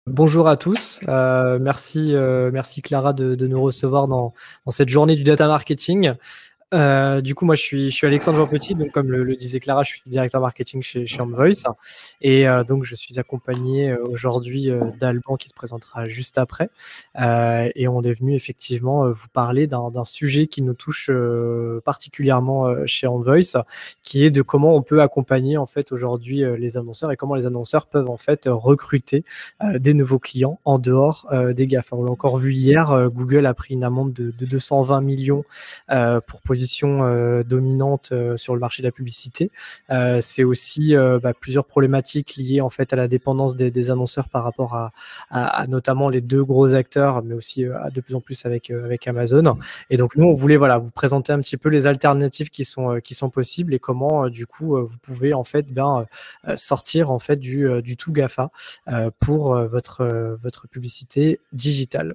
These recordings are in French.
Bonjour à tous. Merci Clara de nous recevoir dans cette journée du data marketing. Du coup, moi, je suis Alexandre Jean-Petit, donc comme le disait Clara, je suis directeur marketing chez OnVoice. Et donc, je suis accompagné aujourd'hui d'Alban qui se présentera juste après. Et on est venu effectivement vous parler d'un sujet qui nous touche particulièrement chez OnVoice, qui est de comment on peut accompagner en fait aujourd'hui les annonceurs et comment les annonceurs peuvent en fait recruter des nouveaux clients en dehors des GAFA. On l'a encore vu hier, Google a pris une amende de 220 millions pour position dominante sur le marché de la publicité. C'est aussi plusieurs problématiques liées en fait à la dépendance des annonceurs par rapport à notamment les deux gros acteurs, mais aussi de plus en plus avec Amazon. Et donc nous, on voulait vous présenter un petit peu les alternatives qui sont possibles et comment du coup vous pouvez en fait sortir en fait du tout GAFA pour votre publicité digitale.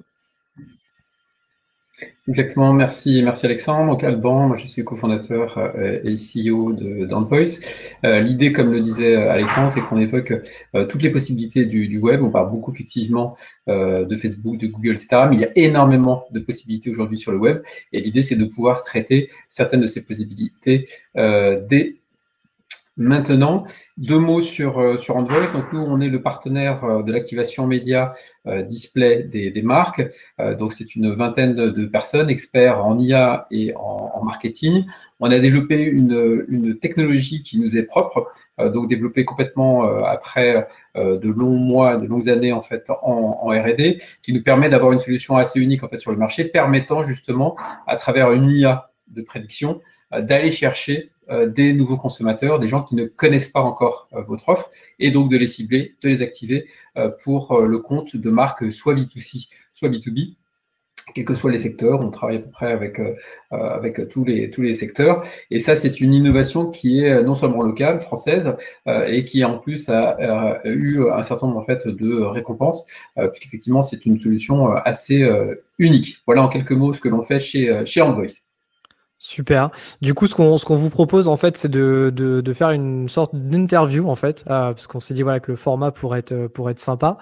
Exactement, merci Alexandre. Donc Alban, moi je suis cofondateur et CEO d'OnVoice. L'idée, comme le disait Alexandre, c'est qu'on évoque toutes les possibilités du web. On parle beaucoup effectivement de Facebook, de Google, etc. Mais il y a énormément de possibilités aujourd'hui sur le web. Et l'idée, c'est de pouvoir traiter certaines de ces possibilités dès maintenant. Deux mots sur OnVoice. Donc nous, on est le partenaire de l'activation média display des marques. Donc c'est une vingtaine de personnes, experts en IA et en marketing. On a développé une technologie qui nous est propre, donc développée complètement après de longs mois, de longues années en fait en R&D, qui nous permet d'avoir une solution assez unique en fait sur le marché, permettant justement à travers une IA de prédiction d'aller chercher des nouveaux consommateurs, des gens qui ne connaissent pas encore votre offre, et donc de les cibler, de les activer pour le compte de marques soit B2C, soit B2B, quels que soient les secteurs. On travaille à peu près avec tous les secteurs. Et ça, c'est une innovation qui est non seulement locale, française, et qui en plus a eu un certain nombre en fait de récompenses, puisqu'effectivement, c'est une solution assez unique. Voilà en quelques mots ce que l'on fait chez OnVoice. Super. Du coup, ce qu'on vous propose en fait, c'est de faire une sorte d'interview en fait, parce qu'on s'est dit que le format pourrait être sympa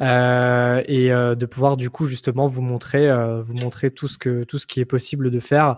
et de pouvoir du coup justement vous montrer tout ce qui est possible de faire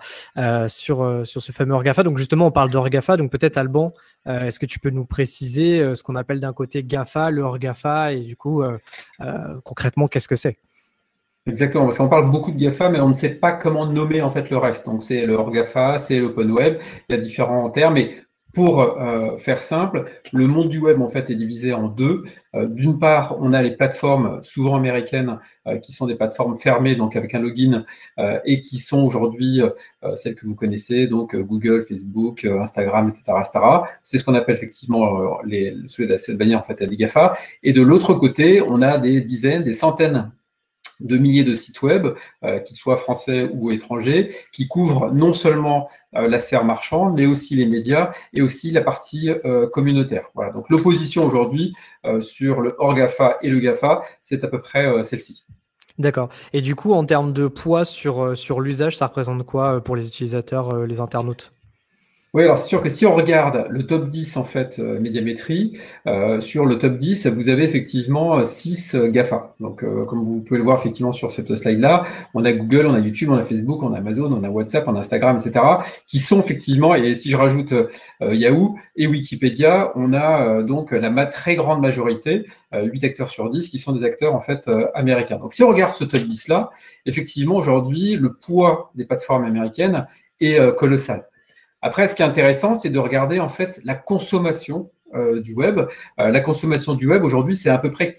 sur ce fameux ORGAFA. Donc justement, on parle d'ORGAFA. Donc peut-être Alban, est-ce que tu peux nous préciser ce qu'on appelle d'un côté GAFA, le ORGAFA et du coup concrètement qu'est-ce que c'est? Exactement, parce qu'on parle beaucoup de GAFA, mais on ne sait pas comment nommer en fait le reste. Donc c'est le hors GAFA, c'est l'open web, il y a différents termes, mais pour faire simple, le monde du web en fait est divisé en deux. D'une part, on a les plateformes souvent américaines qui sont des plateformes fermées, donc avec un login, et qui sont aujourd'hui celles que vous connaissez, donc Google, Facebook, Instagram, etc., etc. C'est ce qu'on appelle effectivement cette bannière en fait à des GAFA. Et de l'autre côté, on a des dizaines, des centaines de milliers de sites web, qu'ils soient français ou étrangers, qui couvrent non seulement la sphère marchande, mais aussi les médias et aussi la partie communautaire. Voilà. Donc l'opposition aujourd'hui sur le hors GAFA et le GAFA, c'est à peu près celle-ci. D'accord. Et du coup, en termes de poids sur l'usage, ça représente quoi pour les utilisateurs, les internautes? Oui, alors c'est sûr que si on regarde le top 10 en fait médiamétrie, sur le top 10, vous avez effectivement 6 GAFA. Donc comme vous pouvez le voir effectivement sur cette slide-là, on a Google, on a YouTube, on a Facebook, on a Amazon, on a WhatsApp, on a Instagram, etc. qui sont effectivement, et si je rajoute Yahoo et Wikipédia, on a donc la très grande majorité, 8 acteurs sur 10, qui sont des acteurs en fait américains. Donc si on regarde ce top 10-là, effectivement aujourd'hui, le poids des plateformes américaines est colossal. Après, ce qui est intéressant, c'est de regarder en fait la consommation du web. La consommation du web aujourd'hui, c'est à peu près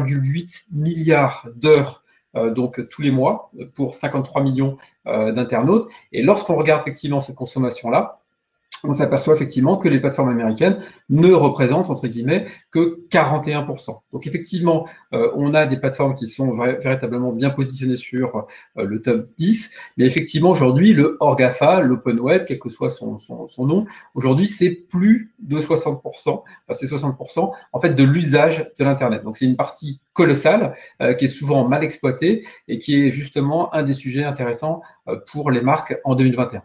4,8 milliards d'heures donc tous les mois pour 53 millions d'internautes. Et lorsqu'on regarde effectivement cette consommation-là, on s'aperçoit effectivement que les plateformes américaines ne représentent, entre guillemets, que 41%. Donc effectivement, on a des plateformes qui sont véritablement bien positionnées sur le top 10, mais effectivement, aujourd'hui, le hors GAFA, l'open web, quel que soit son nom, aujourd'hui, c'est plus de 60%, enfin c'est 60% en fait de l'usage de l'Internet. Donc c'est une partie colossale qui est souvent mal exploitée et qui est justement un des sujets intéressants pour les marques en 2021.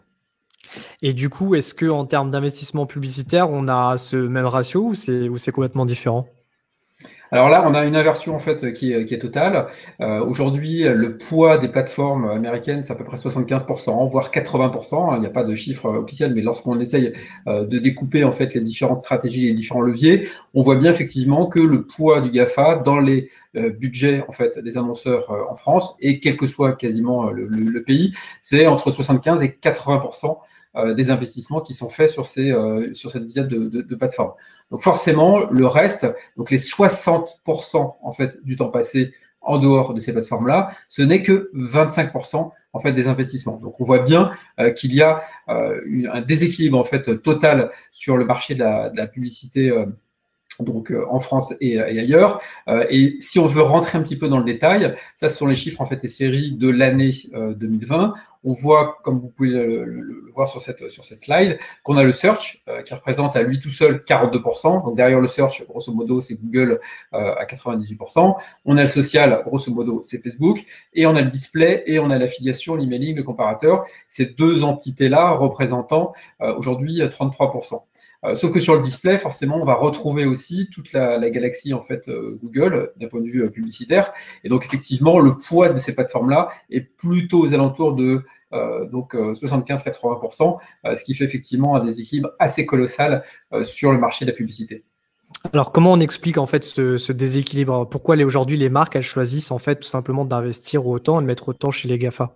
Et du coup, est-ce que en termes d'investissement publicitaire, on a ce même ratio ou c'est complètement différent? Alors là, on a une inversion en fait qui est totale. Aujourd'hui, le poids des plateformes américaines, c'est à peu près 75%, voire 80%. Il n'y a pas de chiffre officiel, mais lorsqu'on essaye de découper en fait les différentes stratégies, les différents leviers, on voit bien effectivement que le poids du GAFA dans les budgets en fait des annonceurs en France, et quel que soit quasiment le pays, c'est entre 75 et 80% des investissements qui sont faits sur cette dizaine de plateformes. Donc forcément, le reste, donc les 60% en fait du temps passé en dehors de ces plateformes-là, ce n'est que 25% en fait des investissements. Donc on voit bien qu'il y a un déséquilibre en fait total sur le marché de la publicité. Donc en France et ailleurs. Et si on veut rentrer un petit peu dans le détail, ça ce sont les chiffres en fait et séries de l'année 2020. On voit, comme vous pouvez le voir sur cette slide, qu'on a le search qui représente à lui tout seul 42%. Donc derrière le search, grosso modo, c'est Google à 98%. On a le social, grosso modo, c'est Facebook. Et on a le display et on a l'affiliation, l'emailing, le comparateur. Ces deux entités-là représentant aujourd'hui 33%. Sauf que sur le display, forcément, on va retrouver aussi toute la galaxie en fait Google d'un point de vue publicitaire. Et donc effectivement, le poids de ces plateformes-là est plutôt aux alentours de 75-80%, ce qui fait effectivement un déséquilibre assez colossal sur le marché de la publicité. Alors, comment on explique en fait ce déséquilibre? Pourquoi aujourd'hui les marques elles choisissent en fait tout simplement d'investir autant et de mettre autant chez les GAFA?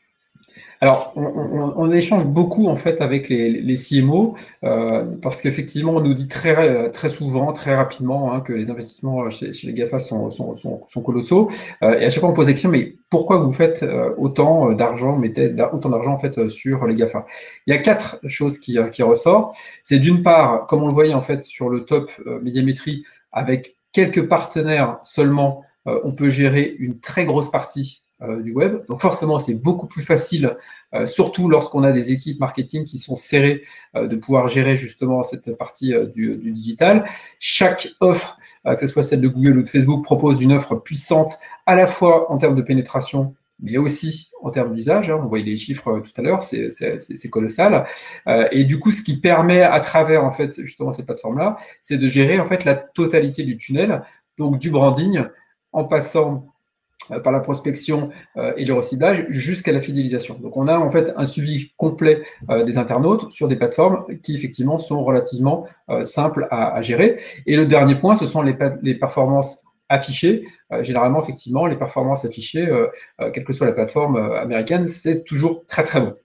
Alors, on échange beaucoup en fait avec les CMO parce qu'effectivement, on nous dit très souvent, très rapidement que les investissements chez les GAFA sont colossaux. Et à chaque fois, on pose la question, mais pourquoi vous faites autant d'argent, mettez autant d'argent en fait sur les GAFA? Il y a 4 choses qui ressortent. C'est d'une part, comme on le voyait en fait sur le top médiamétrie, avec quelques partenaires seulement, on peut gérer une très grosse partie du web. Donc forcément, c'est beaucoup plus facile, surtout lorsqu'on a des équipes marketing qui sont serrées, de pouvoir gérer justement cette partie du digital. Chaque offre, que ce soit celle de Google ou de Facebook, propose une offre puissante à la fois en termes de pénétration, mais aussi en termes d'usage. On voyait les chiffres tout à l'heure, c'est colossal. Et du coup, ce qui permet à travers en fait justement ces plateformes-là, c'est de gérer en fait la totalité du tunnel, donc du branding, en passant par la prospection et le reciblage jusqu'à la fidélisation. Donc on a en fait un suivi complet des internautes sur des plateformes qui effectivement sont relativement simples à gérer. Et le dernier point, ce sont les performances affichées. Généralement, effectivement, les performances affichées, quelle que soit la plateforme américaine, c'est toujours très très bon.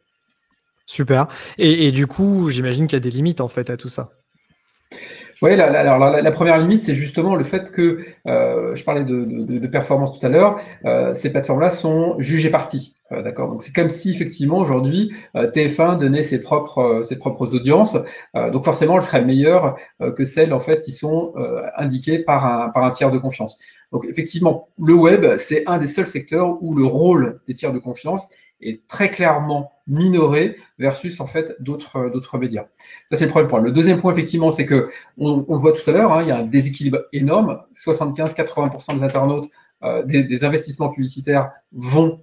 Super. Et du coup, j'imagine qu'il y a des limites en fait à tout ça. Oui, alors la première limite, c'est justement le fait que, je parlais de performance tout à l'heure, ces plateformes-là sont jugées parties. D'accord. Donc c'est comme si effectivement aujourd'hui TF1 donnait ses propres audiences. Donc forcément, elles seraient meilleures que celles en fait qui sont indiquées par un tiers de confiance. Donc effectivement, le web, c'est un des seuls secteurs où le rôle des tiers de confiance est très clairement minoré versus en fait d'autres médias. Ça, c'est le premier point. Le deuxième point, effectivement, c'est que on le voit tout à l'heure, il y a un déséquilibre énorme. 75-80% des internautes, des investissements publicitaires vont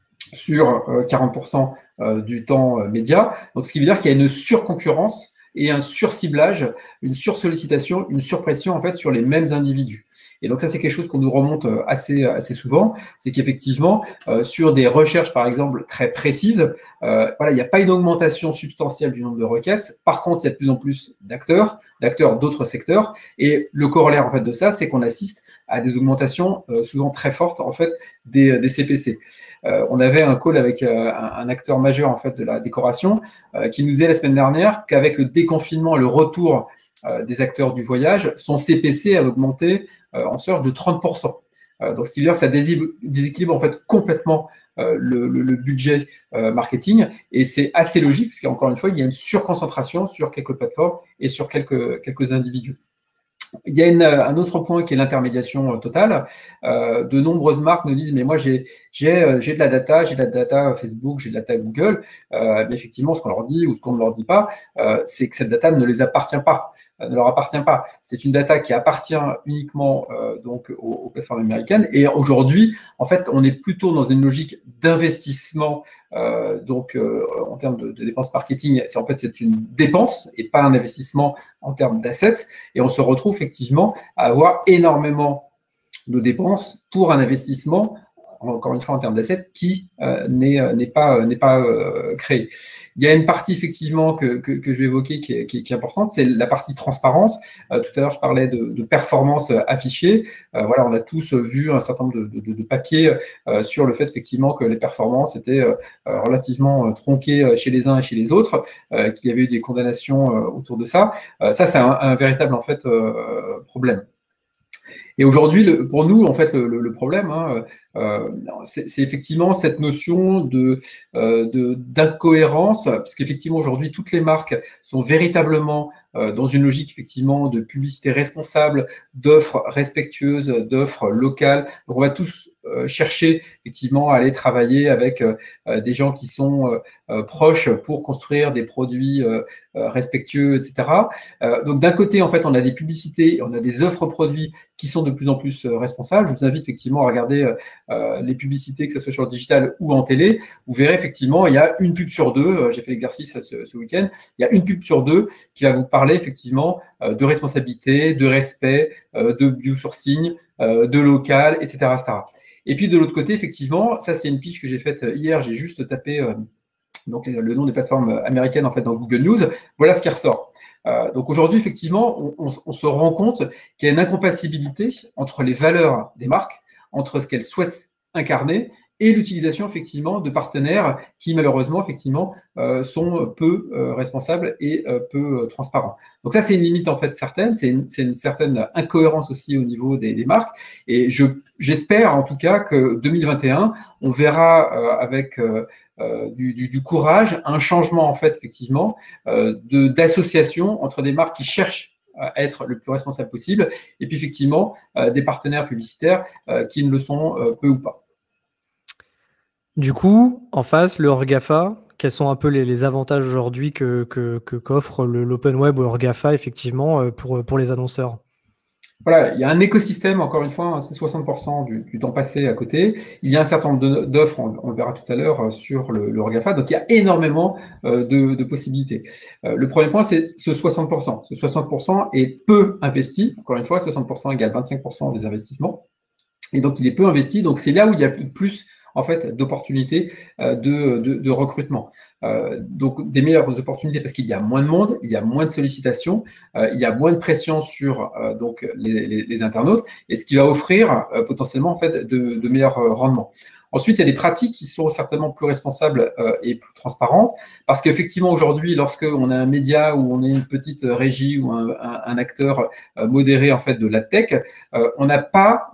sur 40% du temps média. Donc, ce qui veut dire qu'il y a une surconcurrence et un surciblage, une sursollicitation, une surpression en fait sur les mêmes individus. Et donc ça, c'est quelque chose qu'on nous remonte assez souvent, c'est qu'effectivement, sur des recherches, par exemple, très précises, voilà, il n'y a pas une augmentation substantielle du nombre de requêtes. Par contre, il y a de plus en plus d'acteurs d'autres secteurs. Et le corollaire en fait de ça, c'est qu'on assiste à des augmentations souvent très fortes en fait des CPC. On avait un call avec un acteur majeur en fait de la décoration qui nous disait la semaine dernière qu'avec le déconfinement, le retour des acteurs du voyage, son CPC a augmenté en search de 30%. Donc, ce qui veut dire que ça déséquilibre en fait complètement le budget marketing, et c'est assez logique parce qu'encore une fois, il y a une surconcentration sur quelques plateformes et sur quelques individus. Il y a un autre point qui est l'intermédiation totale. De nombreuses marques nous disent, mais moi j'ai de la data Facebook, j'ai de la data Google. Mais effectivement, ce qu'on leur dit ou ce qu'on ne leur dit pas, c'est que cette data ne leur appartient pas. C'est une data qui appartient uniquement donc aux plateformes américaines. Et aujourd'hui, en fait, on est plutôt dans une logique d'investissement. En termes de dépenses marketing, c'est une dépense et pas un investissement en termes d'assets. Et on se retrouve effectivement à avoir énormément nos dépenses pour un investissement, encore une fois en termes d'assets, qui n'est pas créé. Il y a une partie effectivement que je vais évoquer qui est importante, c'est la partie transparence. Tout à l'heure, je parlais de performance affichée. Voilà, on a tous vu un certain nombre de papiers sur le fait effectivement que les performances étaient relativement tronquées chez les uns et chez les autres, qu'il y avait eu des condamnations autour de ça. Ça, c'est un véritable en fait problème. Et aujourd'hui, pour nous, en fait, le problème, c'est effectivement cette notion d'incohérence, parce qu'effectivement, aujourd'hui, toutes les marques sont véritablement dans une logique, effectivement, de publicité responsable, d'offres respectueuses, d'offres locales. Donc, on va tous chercher, effectivement, à aller travailler avec des gens qui sont proches pour construire des produits respectueux, etc. Donc, d'un côté, en fait, on a des publicités, on a des offres produits qui sont de plus en plus responsables. Je vous invite effectivement à regarder les publicités, que ce soit sur le digital ou en télé. Vous verrez effectivement, il y a une pub sur deux, j'ai fait l'exercice ce week-end, il y a une pub sur deux qui va vous parler effectivement de responsabilité, de respect, de biosourcing, de local, etc., etc. Et puis de l'autre côté, effectivement, ça c'est une pitch que j'ai faite hier, j'ai juste tapé donc le nom des plateformes américaines en fait dans Google News. Voilà ce qui ressort. Donc aujourd'hui, effectivement, on se rend compte qu'il y a une incompatibilité entre les valeurs des marques, entre ce qu'elles souhaitent incarner et l'utilisation effectivement de partenaires qui malheureusement effectivement sont peu responsables et peu transparents. Donc ça c'est une limite en fait certaine, c'est une certaine incohérence aussi au niveau des marques et j'espère en tout cas que 2021 on verra avec du courage un changement en fait effectivement d'association entre des marques qui cherchent à être le plus responsable possible et puis effectivement des partenaires publicitaires qui ne le sont peu ou pas. Du coup, en face, le hors GAFA, quels sont un peu les avantages aujourd'hui qu'offre l'open web ou le hors GAFA, effectivement, pour les annonceurs? Voilà, il y a un écosystème, encore une fois, c'est 60% du temps passé à côté. Il y a un certain nombre d'offres, on le verra tout à l'heure, sur le hors GAFA. Donc, il y a énormément de possibilités. Le premier point, c'est ce 60%. Ce 60% est peu investi. Encore une fois, 60% égale 25% des investissements. Et donc, il est peu investi. Donc, c'est là où il y a plus en fait, d'opportunités de recrutement. Donc, des meilleures opportunités parce qu'il y a moins de monde, il y a moins de sollicitations, il y a moins de pression sur donc les internautes, et ce qui va offrir potentiellement en fait de meilleurs rendements. Ensuite, il y a des pratiques qui sont certainement plus responsables et plus transparentes, parce qu'effectivement, aujourd'hui, lorsqu'on a un média ou on est une petite régie ou un acteur modéré en fait de la tech, on n'a pas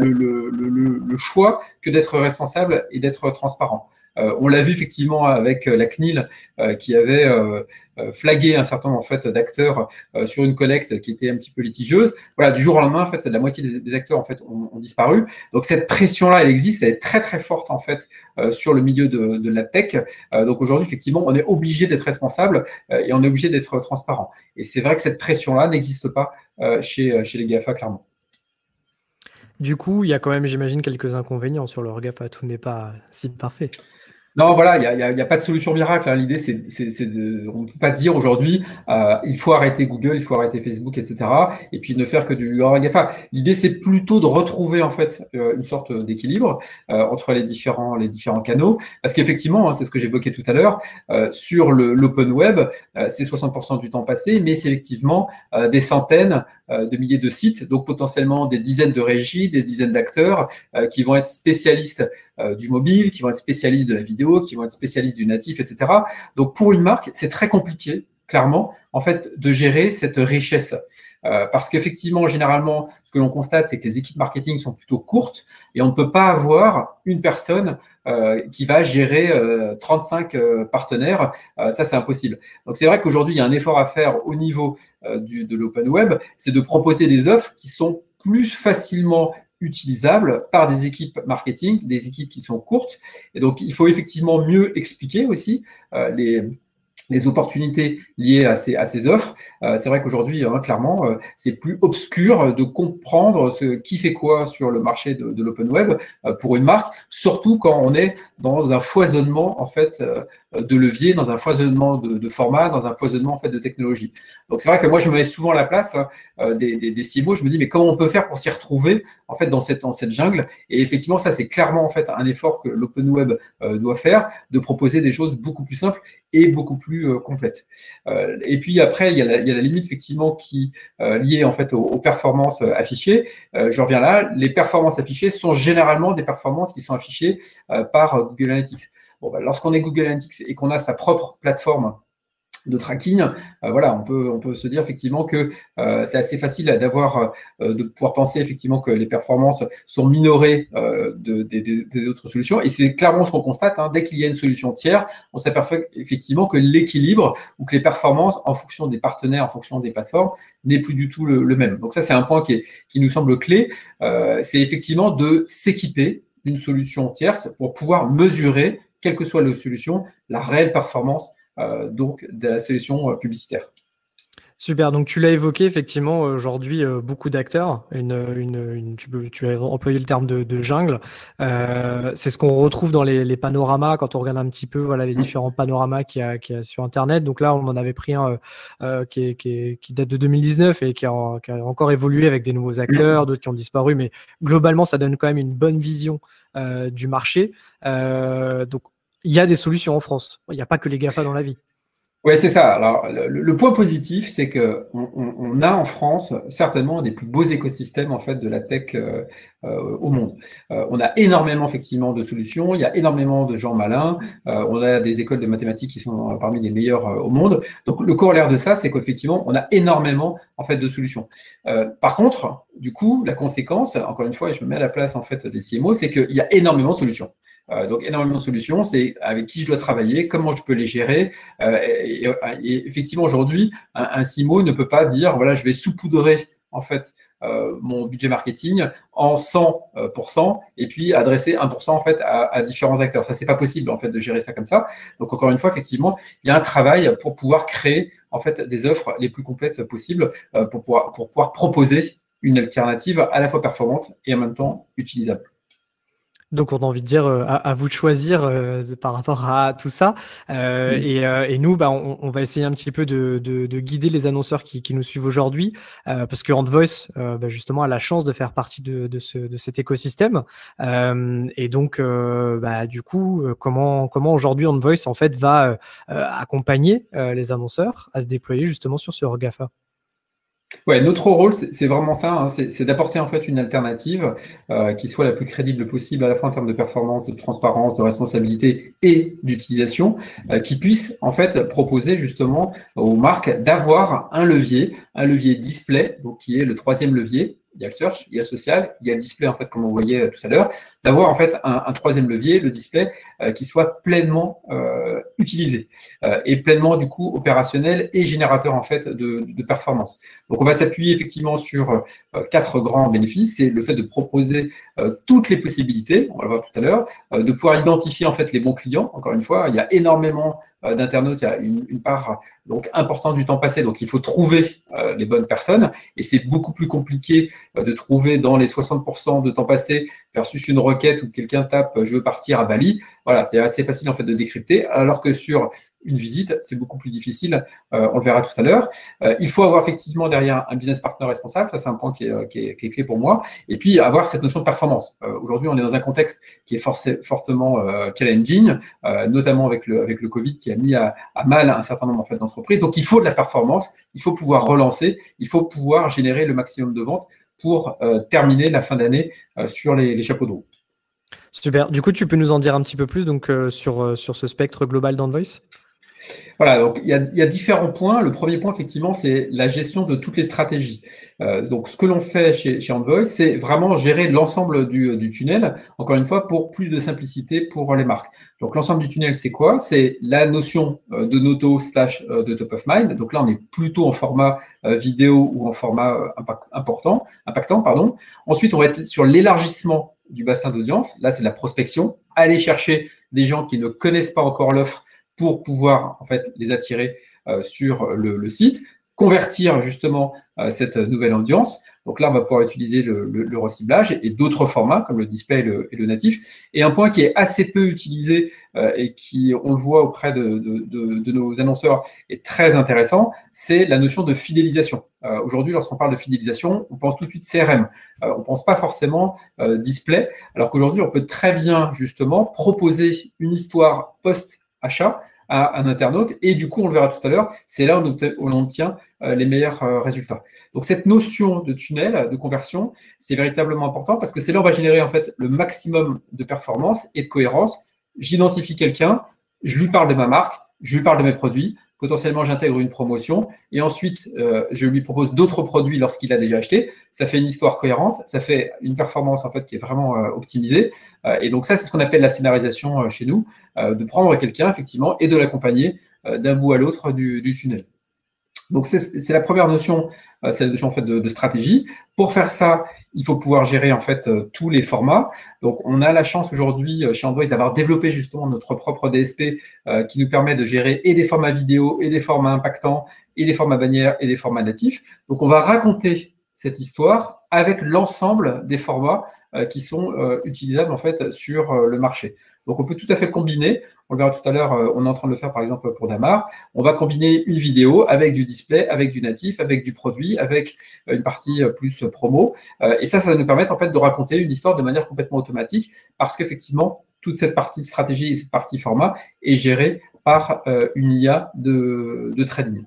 le choix que d'être responsable et d'être transparent. On l'a vu effectivement avec la CNIL qui avait flagué un certain nombre en fait, d'acteurs sur une collecte qui était un petit peu litigieuse. Voilà, du jour au lendemain, en fait, la moitié des acteurs en fait, ont disparu. Donc cette pression-là, elle existe, elle est très très forte en fait sur le milieu de la tech. Donc aujourd'hui, effectivement, on est obligé d'être responsable et on est obligé d'être transparent. Et c'est vrai que cette pression-là n'existe pas chez les GAFA, clairement. Du coup, il y a quand même, j'imagine, quelques inconvénients sur le hors GAFA. Tout n'est pas si parfait. Non, voilà, il y a pas de solution miracle. Hein. L'idée, on ne peut pas dire aujourd'hui, il faut arrêter Google, il faut arrêter Facebook, etc. Et puis ne faire que du hors GAFA. L'idée, c'est plutôt de retrouver en fait une sorte d'équilibre entre les différents canaux, parce qu'effectivement, hein, c'est ce que j'évoquais tout à l'heure, sur l'open web, c'est 60% du temps passé, mais c'est effectivement des centaines de milliers de sites, donc potentiellement des dizaines de régies, des dizaines d'acteurs qui vont être spécialistes du mobile, qui vont être spécialistes de la vidéo, qui vont être spécialistes du natif, etc. Donc, pour une marque, c'est très compliqué, clairement, en fait, de gérer cette richesse. Parce qu'effectivement, généralement, ce que l'on constate, c'est que les équipes marketing sont plutôt courtes et on ne peut pas avoir une personne qui va gérer 35 partenaires. Ça, c'est impossible. Donc, c'est vrai qu'aujourd'hui, il y a un effort à faire au niveau de l'open web, c'est de proposer des offres qui sont plus facilement utilisables par des équipes marketing, des équipes qui sont courtes. Et donc, il faut effectivement mieux expliquer aussi les opportunités liées à ces offres. C'est vrai qu'aujourd'hui, clairement, c'est plus obscur de comprendre qui fait quoi sur le marché de l'open web pour une marque, surtout quand on est dans un foisonnement en fait de leviers, dans un foisonnement de formats, dans un foisonnement en fait de technologies. Donc c'est vrai que moi je me mets souvent à la place des CMO. Je me dis mais comment on peut faire pour s'y retrouver en fait dans cette jungle? Et effectivement, ça c'est clairement en fait un effort que l'open web doit faire, de proposer des choses beaucoup plus simples et beaucoup plus complète. Et puis après, il y a la limite effectivement qui liée en fait aux performances affichées. Je reviens là, les performances affichées sont généralement des performances qui sont affichées par Google Analytics. Bon, lorsqu'on est Google Analytics et qu'on a sa propre plateforme de tracking, voilà, on peut se dire effectivement que c'est assez facile d'avoir, de pouvoir penser effectivement que les performances sont minorées des autres solutions. Et c'est clairement ce qu'on constate, dès qu'il y a une solution tiers, on s'aperçoit effectivement que l'équilibre ou que les performances en fonction des partenaires, en fonction des plateformes, n'est plus du tout le même. Donc ça, c'est un point qui nous semble clé. C'est effectivement de s'équiper d'une solution tierce pour pouvoir mesurer, quelle que soit la solution, la réelle performance donc de la solution publicitaire. Super, donc tu l'as évoqué, effectivement, aujourd'hui, beaucoup d'acteurs, tu as employé le terme de jungle, c'est ce qu'on retrouve dans les panoramas, quand on regarde un petit peu voilà, les différents panoramas qu'il y a sur Internet. Donc là, on en avait pris un qui date de 2019 et qui a encore évolué avec des nouveaux acteurs, d'autres qui ont disparu, mais globalement, ça donne quand même une bonne vision du marché. Donc, il y a des solutions en France, il n'y a pas que les GAFA dans la vie. Oui, c'est ça. Alors, le point positif, c'est que on a en France certainement des plus beaux écosystèmes en fait de la tech au monde. On a énormément effectivement de solutions. Il y a énormément de gens malins. On a des écoles de mathématiques qui sont parmi les meilleures au monde. Donc, le corollaire de ça, c'est qu'effectivement, on a énormément en fait de solutions. Par contre, du coup, la conséquence, encore une fois, et je me mets à la place en fait des CMO, c'est qu'il y a énormément de solutions. Donc, énormément de solutions, c'est avec qui je dois travailler, comment je peux les gérer. Et effectivement, aujourd'hui, un CMO ne peut pas dire, voilà, je vais saupoudrer en fait mon budget marketing en 100% et puis adresser 1% en fait à différents acteurs. Ça, c'est pas possible en fait de gérer ça comme ça. Donc, encore une fois, effectivement, il y a un travail pour pouvoir créer en fait des offres les plus complètes possibles pour pouvoir proposer une alternative à la fois performante et en même temps utilisable. Donc, on a envie de dire à vous de choisir par rapport à tout ça. Et nous, on va essayer un petit peu de guider les annonceurs qui nous suivent aujourd'hui, parce que OnVoice, justement, a la chance de faire partie de cet écosystème. Et donc, du coup, comment aujourd'hui OnVoice, en fait, va accompagner les annonceurs à se déployer justement sur ce GAFA? Ouais, notre rôle, c'est vraiment ça, c'est d'apporter en fait une alternative qui soit la plus crédible possible, à la fois en termes de performance, de transparence, de responsabilité et d'utilisation, qui puisse en fait proposer justement aux marques d'avoir un levier display, donc qui est le troisième levier. Il y a le search, il y a le social, il y a le display en fait comme on voyait tout à l'heure, d'avoir en fait un troisième levier, le display, qui soit pleinement utilisé et pleinement du coup opérationnel et générateur en fait de performance. Donc on va s'appuyer effectivement sur 4 grands bénéfices. C'est le fait de proposer toutes les possibilités, on va le voir tout à l'heure, de pouvoir identifier en fait les bons clients. Encore une fois, il y a énormément d'internautes, il y a une part donc importante du temps passé, donc il faut trouver les bonnes personnes et c'est beaucoup plus compliqué de trouver dans les 60% de temps passé versus une requête où quelqu'un tape je veux partir à Bali. Voilà, c'est assez facile en fait de décrypter, alors que sur une visite, c'est beaucoup plus difficile, on le verra tout à l'heure. Il faut avoir effectivement derrière un business partner responsable, ça c'est un point qui est clé pour moi, et puis avoir cette notion de performance. Aujourd'hui, on est dans un contexte qui est fortement challenging, notamment avec le Covid qui a mis à mal un certain nombre en fait, d'entreprises. Donc il faut de la performance, il faut pouvoir relancer, il faut pouvoir générer le maximum de ventes pour terminer la fin d'année sur les chapeaux de roue. Super. Du coup, tu peux nous en dire un petit peu plus donc, sur ce spectre global d'OnVoice? Voilà, donc il y a différents points. Le premier point, effectivement, c'est la gestion de toutes les stratégies. Donc, ce que l'on fait chez OnVoice, c'est vraiment gérer l'ensemble du tunnel, encore une fois, pour plus de simplicité pour les marques. Donc, l'ensemble du tunnel, c'est quoi? C'est la notion de Noto / de Top of Mind. Donc là, on est plutôt en format vidéo ou en format impactant. Ensuite, on va être sur l'élargissement du bassin d'audience. Là, c'est la prospection. Aller chercher des gens qui ne connaissent pas encore l'offre pour pouvoir en fait les attirer sur le site, convertir justement cette nouvelle audience. Donc là, on va pouvoir utiliser le reciblage et d'autres formats comme le display et le natif. Et un point qui est assez peu utilisé et qui, on le voit auprès de nos annonceurs, est très intéressant, c'est la notion de fidélisation. Aujourd'hui, lorsqu'on parle de fidélisation, on pense tout de suite CRM. On ne pense pas forcément display, alors qu'aujourd'hui, on peut très bien justement proposer une histoire post-achat à un internaute, et du coup, on le verra tout à l'heure, c'est là où on obtient les meilleurs résultats. Donc, cette notion de tunnel, de conversion, c'est véritablement important parce que c'est là où on va générer en fait le maximum de performance et de cohérence. J'identifie quelqu'un, je lui parle de ma marque, je lui parle de mes produits, potentiellement j'intègre une promotion et ensuite je lui propose d'autres produits lorsqu'il a déjà acheté. Ça fait une histoire cohérente, ça fait une performance en fait qui est vraiment optimisée. Et donc ça, c'est ce qu'on appelle la scénarisation chez nous, de prendre quelqu'un effectivement et de l'accompagner d'un bout à l'autre du tunnel. Donc, c'est la première notion, c'est la notion en fait de stratégie. Pour faire ça, il faut pouvoir gérer en fait tous les formats. Donc, on a la chance aujourd'hui chez Andvoice d'avoir développé justement notre propre DSP qui nous permet de gérer et des formats vidéo, et des formats impactants, et des formats bannières, et des formats natifs. Donc, on va raconter cette histoire avec l'ensemble des formats qui sont utilisables en fait sur le marché. Donc, on peut tout à fait combiner. On le verra tout à l'heure, on est en train de le faire par exemple pour Damar. On va combiner une vidéo avec du display, avec du natif, avec du produit, avec une partie plus promo. Et ça va nous permettre en fait de raconter une histoire de manière complètement automatique parce qu'effectivement, toute cette partie de stratégie et cette partie format est gérée par une IA de trading.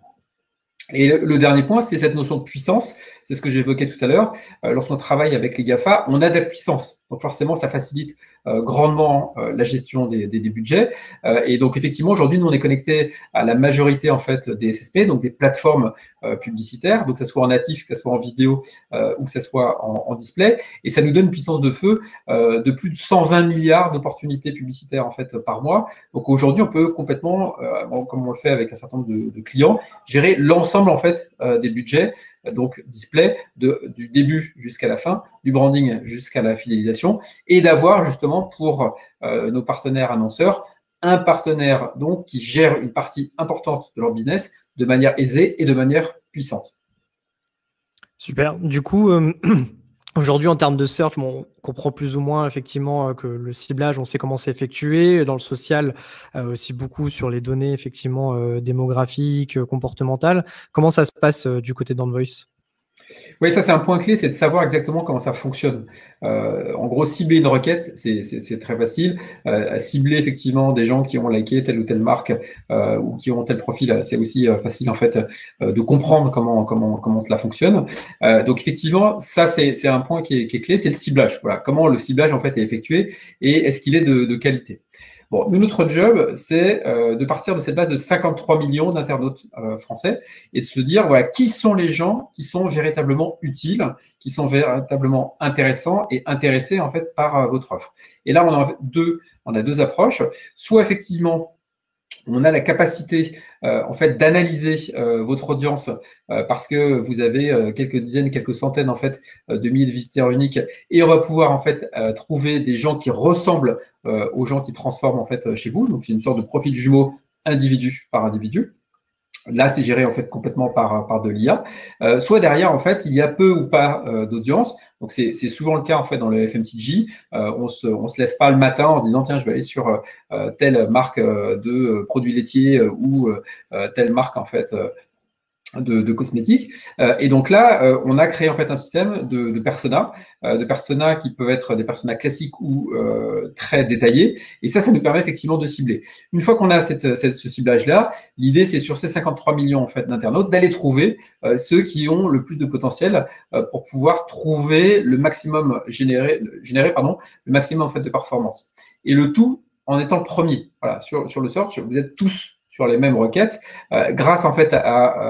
Et le dernier point, c'est cette notion de puissance. C'est ce que j'évoquais tout à l'heure. Lorsqu'on travaille avec les GAFA, on a de la puissance. Donc forcément, ça facilite grandement la gestion des budgets. Et donc effectivement, aujourd'hui, nous, on est connecté à la majorité en fait des SSP, donc des plateformes publicitaires, donc que ce soit en natif, que ce soit en vidéo ou que ce soit en display. Et ça nous donne une puissance de feu de plus de 120 milliards d'opportunités publicitaires en fait par mois. Donc aujourd'hui, on peut complètement, comme on le fait avec un certain nombre de clients, gérer l'ensemble en fait des budgets, donc display du début jusqu'à la fin, du branding jusqu'à la fidélisation, et d'avoir justement pour nos partenaires annonceurs un partenaire donc qui gère une partie importante de leur business de manière aisée et de manière puissante. Super. Du coup, aujourd'hui, en termes de search, on comprend plus ou moins effectivement que le ciblage, on sait comment c'est effectué. Dans le social, aussi beaucoup sur les données effectivement démographiques, comportementales. Comment ça se passe du côté d'Andvoice ? Oui, ça c'est un point clé, c'est de savoir exactement comment ça fonctionne. En gros, cibler une requête, c'est très facile. Cibler effectivement des gens qui ont liké telle ou telle marque ou qui ont tel profil, c'est aussi facile en fait de comprendre comment cela fonctionne. Donc effectivement, ça c'est un point qui est clé, c'est le ciblage. Voilà, comment le ciblage en fait est effectué et est-ce qu'il est de qualité. Bon, nous, notre job, c'est de partir de cette base de 53 millions d'internautes français et de se dire, voilà, qui sont les gens qui sont véritablement utiles, qui sont véritablement intéressants et intéressés en fait par votre offre. Et là, on a deux approches. Soit effectivement, on a la capacité en fait d'analyser votre audience parce que vous avez quelques dizaines, quelques centaines en fait de milliers de visiteurs uniques et on va pouvoir en fait trouver des gens qui ressemblent aux gens qui transforment en fait chez vous. Donc c'est une sorte de profil jumeau individu par individu. Là, c'est géré en fait complètement par de l'IA. Soit derrière, en fait, il y a peu ou pas d'audience. Donc, c'est souvent le cas en fait dans le FMCG. On se lève pas le matin en se disant tiens, je vais aller sur telle marque de produits laitiers ou telle marque en fait de cosmétiques. Et donc là, on a créé en fait un système de personas qui peuvent être des personas classiques ou très détaillés. Et ça nous permet effectivement de cibler. Une fois qu'on a ce ciblage-là, l'idée, c'est sur ces 53 millions en fait d'internautes d'aller trouver ceux qui ont le plus de potentiel pour pouvoir trouver le maximum générer le maximum en fait de performance. Et le tout en étant le premier. Voilà, sur le search, vous êtes tous sur les mêmes requêtes, grâce en fait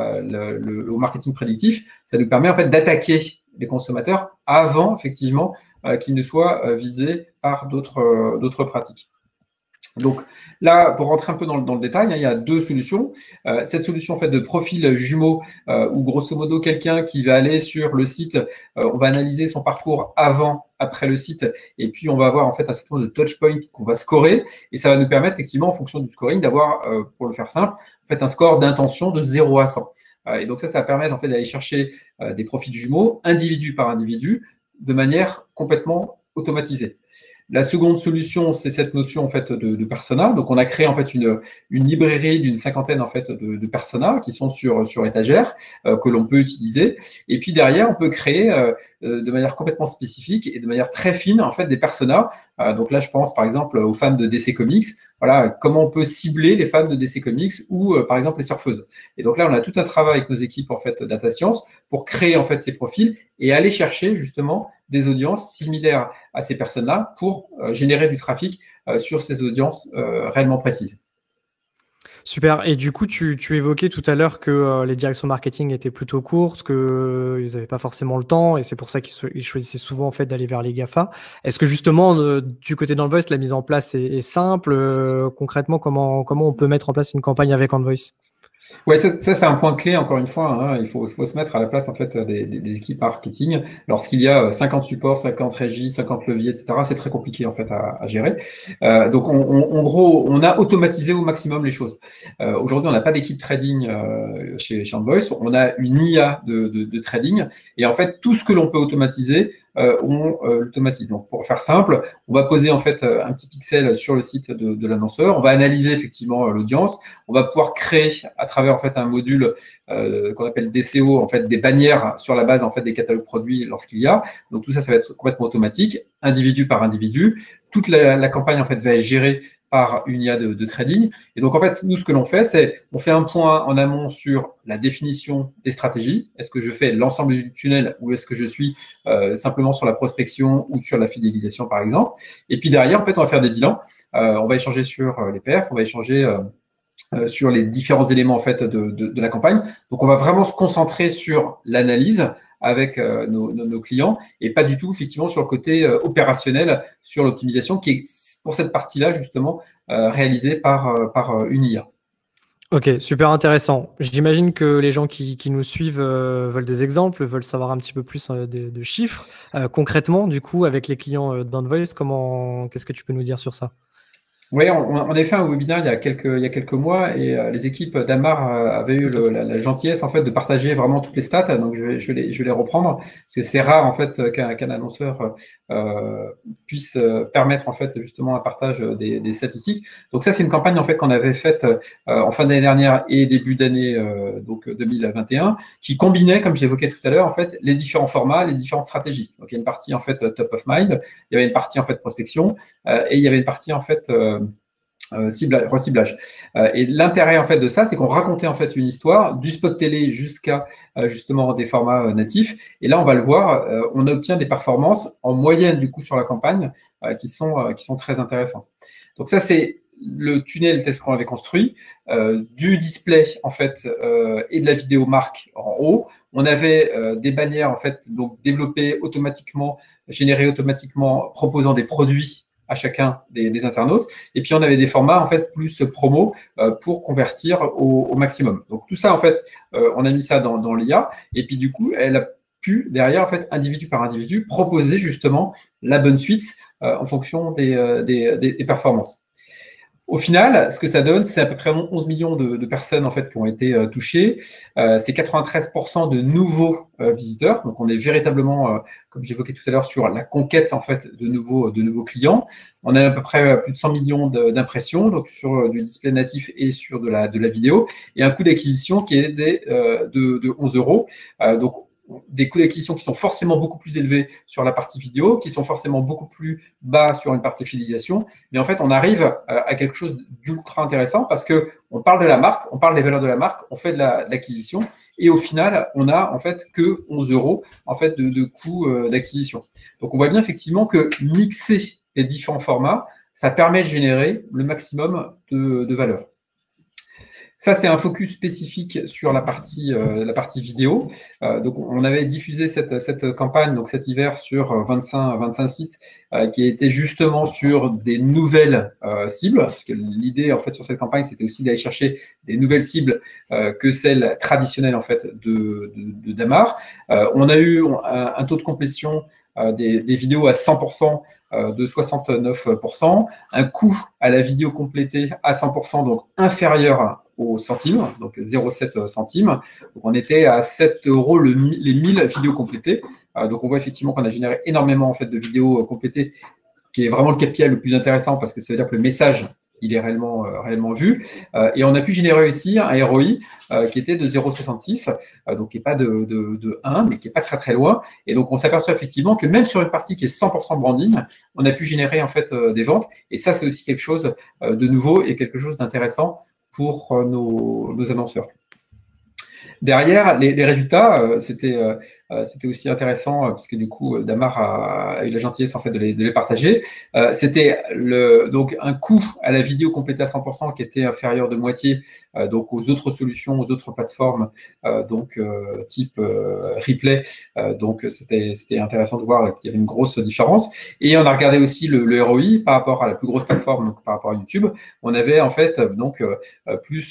au marketing prédictif, ça nous permet en fait d'attaquer les consommateurs avant effectivement qu'ils ne soient visés par d'autres pratiques. Donc là, pour rentrer un peu dans le détail, il y a deux solutions. Cette solution en fait de profil jumeau, où grosso modo quelqu'un qui va aller sur le site, on va analyser son parcours avant, après le site, et puis on va avoir en fait un certain nombre de touchpoints qu'on va scorer, et ça va nous permettre effectivement en fonction du scoring d'avoir, pour le faire simple, en fait un score d'intention de 0 à 100. Et donc ça va permettre en fait d'aller chercher des profils jumeaux, individu par individu, de manière complètement automatisée. La seconde solution, c'est cette notion en fait de persona. Donc, on a créé en fait une librairie d'une cinquantaine en fait de personas qui sont sur étagère que l'on peut utiliser. Et puis derrière, on peut créer de manière complètement spécifique et de manière très fine en fait des personas. Donc là, je pense par exemple aux fans de DC Comics. Voilà, comment on peut cibler les fans de DC Comics ou par exemple les surfeuses. Et donc là, on a tout un travail avec nos équipes en fait data science pour créer en fait ces profils et aller chercher justement des audiences similaires à ces personnes-là pour générer du trafic sur ces audiences réellement précises. Super. Et du coup, tu évoquais tout à l'heure que les directions marketing étaient plutôt courtes, qu'ils n'avaient pas forcément le temps, et c'est pour ça qu'ils choisissaient souvent en fait d'aller vers les GAFA. Est-ce que justement, du côté d'Envoice, la mise en place est simple? Concrètement, comment on peut mettre en place une campagne avec Envoice? Ouais, ça c'est un point clé, encore une fois. Hein, il faut se mettre à la place en fait des équipes marketing. Lorsqu'il y a 50 supports, 50 régies, 50 leviers, etc., c'est très compliqué en fait à gérer. Donc, en gros, on a automatisé au maximum les choses. Aujourd'hui, on n'a pas d'équipe trading chez Envoice. On a une IA de trading. Et en fait, tout ce que l'on peut automatiser, on l'automatise. Donc, pour faire simple, on va poser en fait un petit pixel sur le site de l'annonceur. On va analyser effectivement l'audience. On va pouvoir créer à travers en fait un module qu'on appelle DCO, en fait des bannières sur la base en fait des catalogues produits lorsqu'il y a. Donc tout ça, ça va être complètement automatique, individu par individu. Toute la campagne en fait va être gérée par une IA de trading. Et donc en fait, nous ce que l'on fait, c'est on fait un point en amont sur la définition des stratégies. Est-ce que je fais l'ensemble du tunnel ou est-ce que je suis simplement sur la prospection ou sur la fidélisation par exemple. Et puis derrière, en fait, on va faire des bilans. On va échanger sur les perfs, on va échanger sur les différents éléments en fait de la campagne. Donc, on va vraiment se concentrer sur l'analyse avec nos clients et pas du tout effectivement sur le côté opérationnel, sur l'optimisation qui est pour cette partie-là justement réalisée par une IA. Ok, super intéressant. J'imagine que les gens qui nous suivent veulent des exemples, veulent savoir un petit peu plus de chiffres. Concrètement, du coup, avec les clients d'Envoice, qu'est-ce que tu peux nous dire sur ça? Oui, on a fait un webinaire il y a quelques mois et les équipes d'Amar avaient eu la gentillesse en fait de partager vraiment toutes les stats. Donc je vais les reprendre parce que c'est rare en fait qu'un annonceur puisse permettre en fait justement un partage des statistiques. Donc ça c'est une campagne en fait qu'on avait faite en fin d'année dernière et début d'année donc 2021 qui combinait, comme je l'évoquais tout à l'heure, en fait les différents formats, les différentes stratégies. Donc il y a une partie en fait top of mind, il y avait une partie en fait prospection et il y avait une partie en fait reciblage. Et l'intérêt en fait de ça, c'est qu'on racontait en fait une histoire du spot télé jusqu'à justement des formats natifs. Et là, on va le voir, on obtient des performances en moyenne du coup sur la campagne qui sont très intéressantes. Donc ça, c'est le tunnel tel qu'on l'avait construit, du display en fait et de la vidéo marque en haut. On avait des bannières en fait donc développées automatiquement, générées automatiquement, proposant des produits à chacun des internautes. Et puis, on avait des formats, en fait, plus promo pour convertir au maximum. Donc, tout ça, en fait, on a mis ça dans l'IA. Et puis, du coup, elle a pu, derrière, en fait, individu par individu, proposer justement la bonne suite en fonction des performances. Au final, ce que ça donne, c'est à peu près 11 millions de personnes en fait qui ont été touchées. C'est 93% de nouveaux visiteurs. Donc, on est véritablement, comme j'évoquais tout à l'heure, sur la conquête en fait de nouveaux clients. On a à peu près plus de 100 millions d'impressions, donc sur du display natif et sur de la vidéo, et un coût d'acquisition qui est de 11 euros. Donc, des coûts d'acquisition qui sont forcément beaucoup plus élevés sur la partie vidéo, qui sont forcément beaucoup plus bas sur une partie fidélisation. Mais en fait, on arrive à quelque chose d'ultra intéressant parce que on parle de la marque, on parle des valeurs de la marque, on fait de l'acquisition et au final, on a en fait que 11 euros en fait de coût d'acquisition. Donc, on voit bien effectivement que mixer les différents formats, ça permet de générer le maximum de valeur. Ça, c'est un focus spécifique sur la partie vidéo. Donc, on avait diffusé cette campagne, donc cet hiver, sur 25 sites qui étaient justement sur des nouvelles cibles. Parce que l'idée, en fait, sur cette campagne, c'était aussi d'aller chercher des nouvelles cibles que celles traditionnelles, en fait, de Damar. On a eu un taux de complétion des vidéos à 100%, de 69%, un coût à la vidéo complétée à 100%, donc inférieur au centime, donc 0,7 centimes. Donc on était à 7 € les 1000 vidéos complétées. Donc on voit effectivement qu'on a généré énormément en fait, de vidéos complétées, qui est vraiment le KPI le plus intéressant parce que ça veut dire que le message il est réellement vu. Et on a pu générer aussi un ROI qui était de 0,66, donc qui n'est pas de 1, mais qui n'est pas très très loin. Et donc on s'aperçoit effectivement que même sur une partie qui est 100% branding, on a pu générer en fait des ventes. Et ça, c'est aussi quelque chose de nouveau et quelque chose d'intéressant pour nos annonceurs. Derrière, les résultats, c'était aussi intéressant parce que du coup, Damar a eu la gentillesse en fait de les partager. C'était donc un coût à la vidéo complétée à 100% qui était inférieur de moitié donc aux autres solutions, aux autres plateformes, donc type replay. Donc c'était intéressant de voir qu'il y avait une grosse différence. Et on a regardé aussi le ROI par rapport à la plus grosse plateforme, donc par rapport à YouTube. On avait en fait donc plus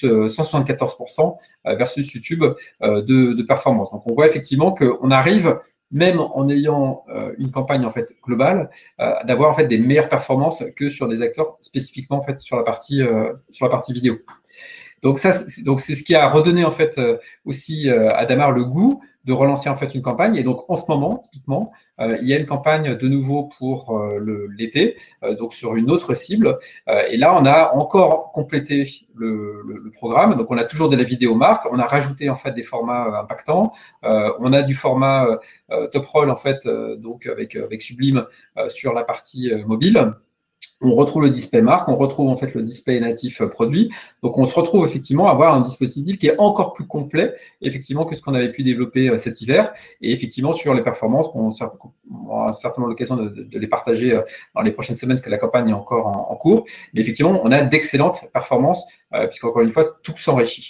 174% versus YouTube de performance. Donc on voit effectivement qu'on arrive, même en ayant une campagne en fait globale, d'avoir en fait des meilleures performances que sur des acteurs spécifiquement en fait sur la partie vidéo. Donc ça, c'est ce qui a redonné en fait aussi à Damar le goût de relancer en fait une campagne. Et donc en ce moment, typiquement, il y a une campagne de nouveau pour l'été, donc sur une autre cible. Et là, on a encore complété le programme. Donc on a toujours de la vidéo marque, on a rajouté en fait des formats impactants, on a du format top roll en fait, donc avec Sublime sur la partie mobile. On retrouve le display marque, on retrouve en fait le display natif produit. Donc, on se retrouve effectivement à avoir un dispositif qui est encore plus complet, effectivement, que ce qu'on avait pu développer cet hiver. Et effectivement, sur les performances, on aura certainement l'occasion de les partager dans les prochaines semaines, parce que la campagne est encore en cours. Mais effectivement, on a d'excellentes performances, puisqu'encore une fois, tout s'enrichit.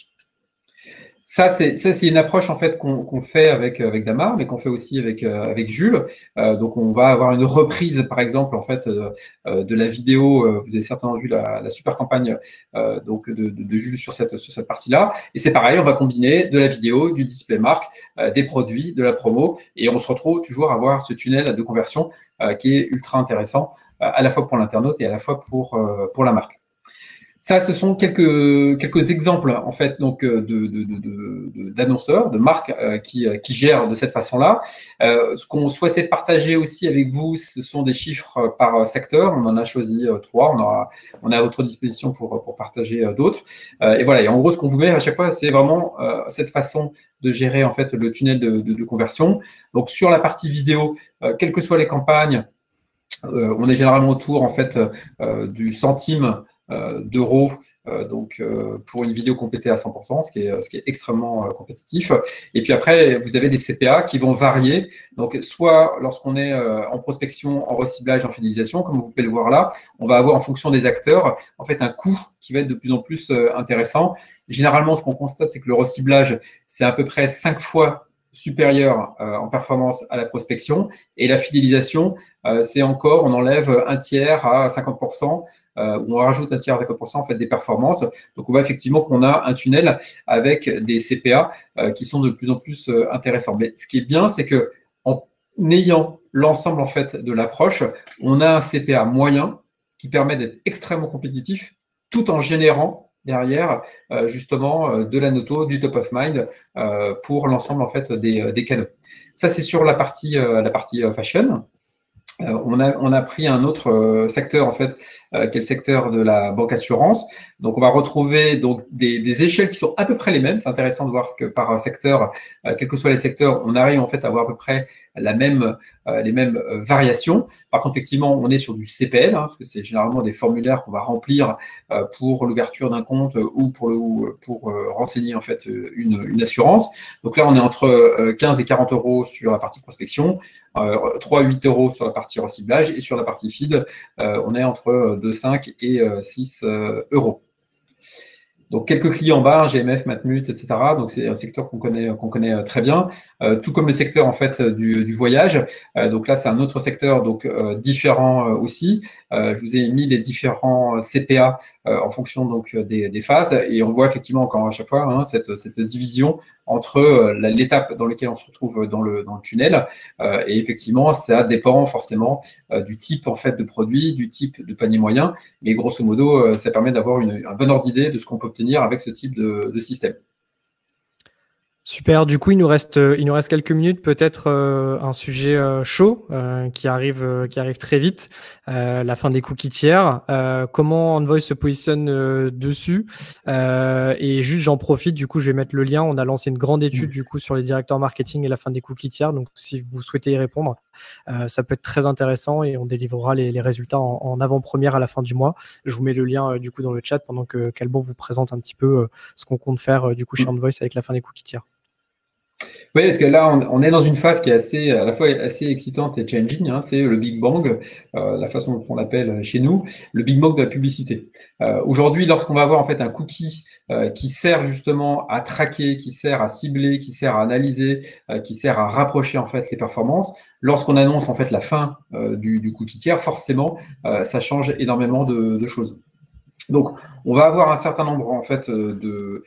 Ça, c'est une approche en fait qu'on fait avec Damar, mais qu'on fait aussi avec Jules. Donc, on va avoir une reprise, par exemple, en fait, de la vidéo. Vous avez certainement vu la super campagne donc de Jules sur cette partie-là. Et c'est pareil, on va combiner de la vidéo, du display marque, des produits, de la promo, et on se retrouve toujours à avoir ce tunnel de conversion qui est ultra intéressant, à la fois pour l'internaute et à la fois pour la marque. Ça, ce sont quelques exemples en fait donc d'annonceurs, de marques qui gèrent de cette façon-là. Ce qu'on souhaitait partager aussi avec vous, ce sont des chiffres par secteur. On en a choisi 3. On a à votre disposition pour partager d'autres. Et voilà. Et en gros, ce qu'on vous met à chaque fois, c'est vraiment cette façon de gérer en fait le tunnel de conversion. Donc sur la partie vidéo, quelles que soient les campagnes, on est généralement autour en fait du centime d'euros donc pour une vidéo complétée à 100%, ce qui est extrêmement compétitif. Et puis après, vous avez des CPA qui vont varier. Donc, soit lorsqu'on est en prospection, en reciblage, en fidélisation, comme vous pouvez le voir là, on va avoir en fonction des acteurs, en fait, un coût qui va être de plus en plus intéressant. Généralement, ce qu'on constate, c'est que le reciblage, c'est à peu près 5 fois supérieur en performance à la prospection, et la fidélisation, c'est encore, on enlève un tiers à 50%, ou on rajoute un tiers à 50% en fait des performances. Donc on voit effectivement qu'on a un tunnel avec des CPA qui sont de plus en plus intéressants. Mais ce qui est bien, c'est que en ayant l'ensemble en fait de l'approche, on a un CPA moyen qui permet d'être extrêmement compétitif tout en générant derrière justement de la noto, du top of mind pour l'ensemble en fait des canaux. Ça, c'est sur la partie fashion. On a pris un autre secteur en fait, qui est le secteur de la banque assurance. Donc on va retrouver donc des échelles qui sont à peu près les mêmes. C'est intéressant de voir que par un secteur, quels que soient les secteurs, on arrive en fait à avoir à peu près les mêmes variations. Par contre, effectivement, on est sur du CPL, parce que c'est généralement des formulaires qu'on va remplir pour l'ouverture d'un compte ou pour renseigner en fait une assurance. Donc là, on est entre 15 et 40 euros sur la partie prospection, 3 à 8 euros sur la partie reciblage, et sur la partie feed, on est entre 2,5 et 6 euros. Donc, quelques clients en bas, GMF, Matmut, etc. Donc, c'est un secteur qu'on connaît très bien. Tout comme le secteur, en fait, du voyage. Donc là, c'est un autre secteur, donc différent aussi. Je vous ai mis les différents CPA en fonction donc des phases. Et on voit effectivement encore à chaque fois hein, cette division entre l'étape dans laquelle on se retrouve dans le tunnel. Et effectivement, ça dépend forcément du type, en fait, de produit, du type de panier moyen. Mais grosso modo, ça permet d'avoir un bon ordre d'idée de ce qu'on peut obtenir avec ce type de système. Super, du coup il nous reste quelques minutes, peut-être un sujet chaud qui arrive très vite, la fin des cookies tiers. Comment Envoy se positionne dessus et juste j'en profite, du coup je vais mettre le lien. On a lancé une grande étude du coup sur les directeurs marketing et la fin des cookies tiers. Donc si vous souhaitez y répondre, ça peut être très intéressant et on délivrera les résultats en avant-première à la fin du mois. Je vous mets le lien du coup dans le chat pendant que Calban vous présente un petit peu ce qu'on compte faire du coup chez Envoy avec la fin des cookies tiers. Oui, parce que là, on est dans une phase qui est à la fois assez excitante et challenging. Hein, c'est le Big Bang, la façon dont on l'appelle chez nous, le Big Bang de la publicité. Aujourd'hui, lorsqu'on va avoir en fait un cookie qui sert justement à traquer, qui sert à cibler, qui sert à analyser, qui sert à rapprocher en fait les performances, lorsqu'on annonce en fait la fin du cookie tiers, forcément, ça change énormément de choses. Donc, on va avoir un certain nombre en fait de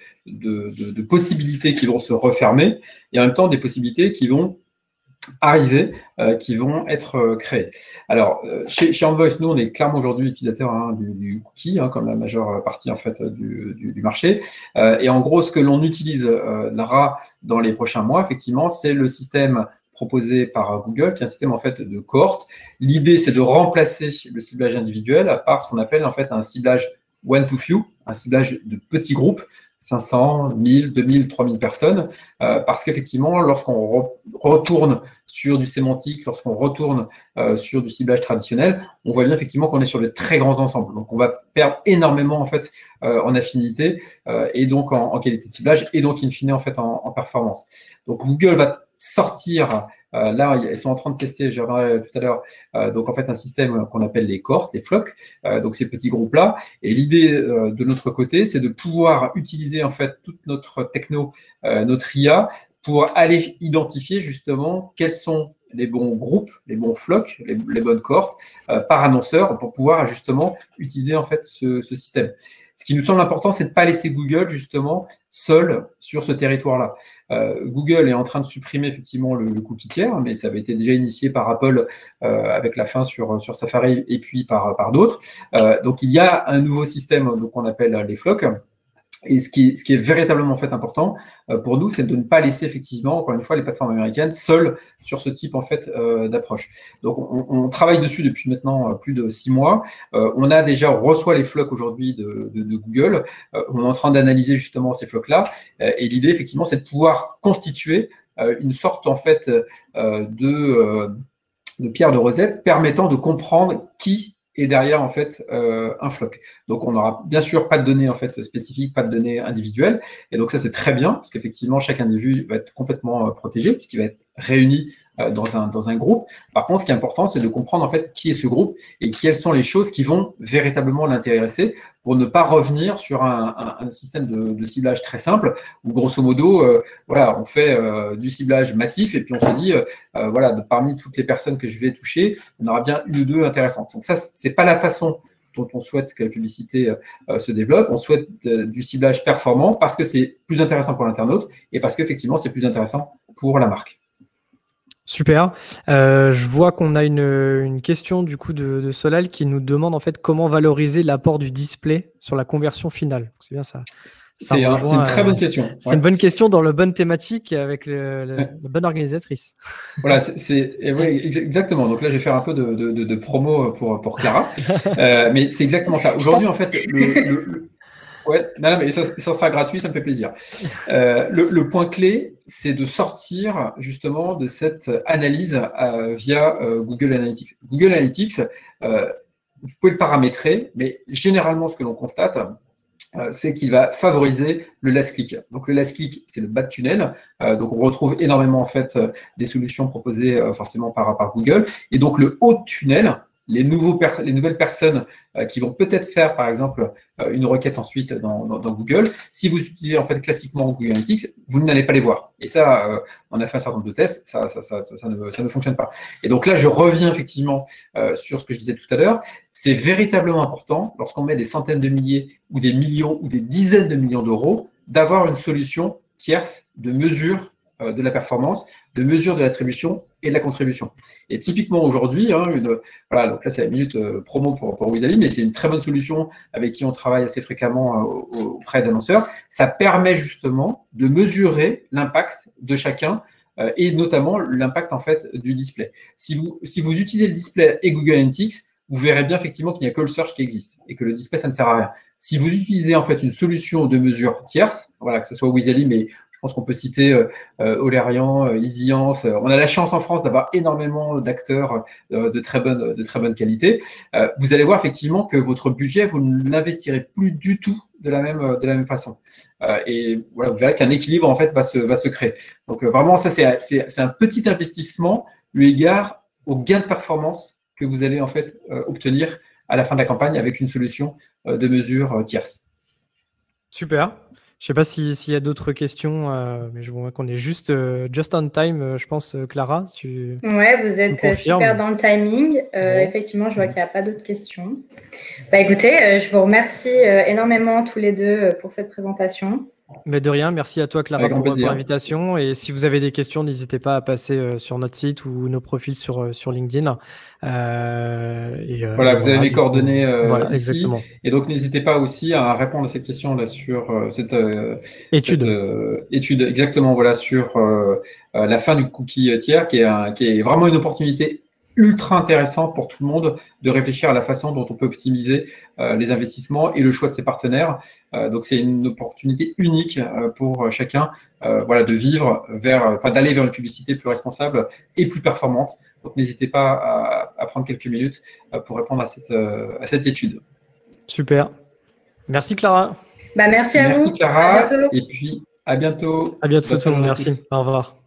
possibilités qui vont se refermer et en même temps des possibilités qui vont arriver, qui vont être créées. Alors, chez Envoice, nous, on est clairement aujourd'hui utilisateur hein, du cookie, hein, comme la majeure partie en fait du marché. Et en gros, ce que l'on utilisera dans les prochains mois, effectivement, c'est le système proposé par Google, qui est un système en fait de cohorte. L'idée, c'est de remplacer le ciblage individuel par ce qu'on appelle en fait un ciblage one to few, un ciblage de petits groupes, 500, 1000, 2000, 3000 personnes, parce qu'effectivement, lorsqu'on retourne sur du sémantique, lorsqu'on retourne sur du ciblage traditionnel, on voit bien effectivement qu'on est sur de très grands ensembles. Donc, on va perdre énormément en fait en affinité et donc en qualité de ciblage et donc in fine en fait en performance. Donc, Google va sortir, là, ils sont en train de tester, je reviendrai tout à l'heure, donc en fait un système qu'on appelle les cohortes, les flocks, donc ces petits groupes-là. Et l'idée de notre côté, c'est de pouvoir utiliser en fait toute notre techno, notre IA, pour aller identifier justement quels sont les bons groupes, les bons flocks, les bonnes cohortes par annonceur pour pouvoir justement utiliser en fait ce système. Ce qui nous semble important, c'est de ne pas laisser Google justement seul sur ce territoire-là. Google est en train de supprimer effectivement le cookie tiers, mais ça avait été déjà initié par Apple avec la fin sur Safari et puis par d'autres. Donc il y a un nouveau système qu'on appelle les flocks. Et ce qui est véritablement en fait important pour nous, c'est de ne pas laisser effectivement, encore une fois, les plateformes américaines seules sur ce type en fait d'approche. Donc, on travaille dessus depuis maintenant plus de 6 mois. On reçoit les flocks aujourd'hui de Google. On est en train d'analyser justement ces flocks-là. Et l'idée, effectivement, c'est de pouvoir constituer une sorte en fait de pierre de Rosette permettant de comprendre qui et derrière en fait un floc. Donc on n'aura bien sûr pas de données en fait spécifiques, pas de données individuelles, et donc ça c'est très bien parce qu'effectivement chaque individu va être complètement protégé puisqu'il va être réuni dans un groupe. Par contre, ce qui est important, c'est de comprendre en fait qui est ce groupe et quelles sont les choses qui vont véritablement l'intéresser pour ne pas revenir sur un système de ciblage très simple où grosso modo, voilà, on fait du ciblage massif et puis on se dit, voilà, parmi toutes les personnes que je vais toucher, on aura bien une ou deux intéressantes. Donc ça, c'est pas la façon dont on souhaite que la publicité se développe. On souhaite du ciblage performant parce que c'est plus intéressant pour l'internaute et parce qu'effectivement, c'est plus intéressant pour la marque. Super. Je vois qu'on a une question du coup de Solal qui nous demande en fait comment valoriser l'apport du display sur la conversion finale. C'est bien ça. C'est une très bonne question. C'est une bonne question dans la bonne thématique avec la bonne organisatrice. Voilà, oui, exactement. Donc là, je vais faire un peu de promo pour Clara. Mais c'est exactement ça. Aujourd'hui, en fait, ouais, non, mais ça sera gratuit, ça me fait plaisir. Le point clé, c'est de sortir justement de cette analyse via Google Analytics. Google Analytics, vous pouvez le paramétrer, mais généralement, ce que l'on constate, c'est qu'il va favoriser le last click. Donc le last click, c'est le bas de tunnel. Donc on retrouve énormément en fait des solutions proposées forcément par Google. Et donc le haut de tunnel, les nouvelles personnes qui vont peut-être faire, par exemple, une requête ensuite dans Google. Si vous utilisez en fait classiquement Google Analytics, vous n'allez pas les voir. Et ça, on a fait un certain nombre de tests, ça ne fonctionne pas. Et donc là, je reviens effectivement sur ce que je disais tout à l'heure. C'est véritablement important, lorsqu'on met des centaines de milliers ou des millions ou des dizaines de millions d'euros, d'avoir une solution tierce de mesure de la performance, de mesure de l'attribution et de la contribution. Et typiquement aujourd'hui, voilà, donc là c'est la minute promo pour Wizali, mais c'est une très bonne solution avec qui on travaille assez fréquemment auprès d'annonceurs. Ça permet justement de mesurer l'impact de chacun et notamment l'impact en fait du display. Si vous utilisez le display et Google Analytics, vous verrez bien effectivement qu'il n'y a que le search qui existe et que le display, ça ne sert à rien. Si vous utilisez en fait une solution de mesure tierce, voilà, que ce soit Wizali, mais je pense qu'on peut citer Olerian, EasyAns. On a la chance en France d'avoir énormément d'acteurs de très bonne qualité. Vous allez voir effectivement que votre budget, vous ne l'investirez plus du tout de la même façon. Et voilà, vous verrez qu'un équilibre en fait va se créer. Donc vraiment, ça c'est un petit investissement eu égard au gain de performance que vous allez en fait obtenir à la fin de la campagne avec une solution de mesure tierce. Super. Je ne sais pas s'il y a d'autres questions, mais je vois qu'on est juste on time, je pense, Clara. Ouais, vous êtes super dans le timing. Effectivement, je vois qu'il n'y a pas d'autres questions. Bah, écoutez, je vous remercie énormément tous les deux pour cette présentation. Mais de rien, merci à toi Clara pour l'invitation. Et si vous avez des questions, n'hésitez pas à passer sur notre site ou nos profils sur LinkedIn. Voilà, vous avez mes coordonnées voilà, ici. Exactement. Et donc, n'hésitez pas aussi à répondre à cette question là sur cette étude, exactement, voilà, sur la fin du cookie tiers, qui est vraiment une opportunité ultra intéressant pour tout le monde de réfléchir à la façon dont on peut optimiser les investissements et le choix de ses partenaires. Donc, c'est une opportunité unique pour chacun voilà, de vivre d'aller vers une publicité plus responsable et plus performante. Donc, n'hésitez pas à prendre quelques minutes pour répondre à cette étude. Super. Merci Clara. Bah, merci à vous. Merci Clara. À bientôt. Et puis, à bientôt. À bientôt tout le monde. Merci. Au revoir.